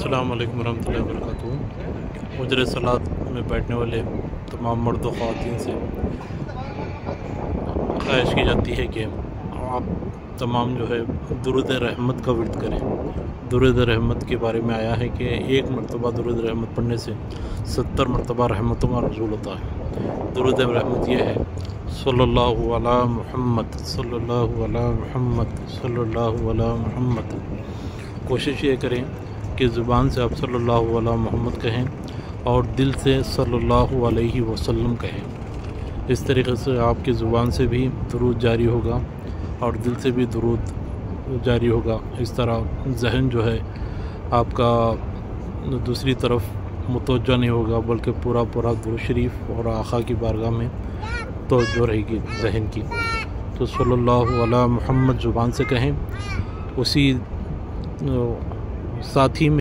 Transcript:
अस्सलाम वालेकुम रहमतुल्लाहि व बरकातहू। उजर सलात में बैठने वाले तमाम मर्द व ख़वातीन से ख्वाहिश की जाती है कि आप तमाम जो है दुरूद रहमत का विर्द करें। दुरूद रहमत के बारे में आया है कि एक मरतबा दुरूद रहमत पढ़ने से 70 मरतबा रहमतों का नज़ूल होता है। दुरूद रहमत यह है सल्लल्लाहु अला मुहम्मद सल्लल्लाहु अला मुहम्मद सल्लल्लाहु अला मुहम्मद। कोशिश ये करें कि ज़ुबान से आप सल्लल्लाहु अला मुहम्मद कहें और दिल से सल्लल्लाहु अलैहि वसल्लम कहें। इस तरीक़े से आपकी ज़ुबान से भी दुरूद जारी होगा और दिल से भी दुरूद जारी होगा। इस तरह ज़हन जो है आपका दूसरी तरफ मुतवज्जह नहीं होगा, बल्कि पूरा दुरूद शरीफ और आका की बारगाह में तवज्जो रहेगी ज़हन की। तो सल्लल्लाहु अला मुहम्मद ज़ुबान से कहें, उसी साथ ही में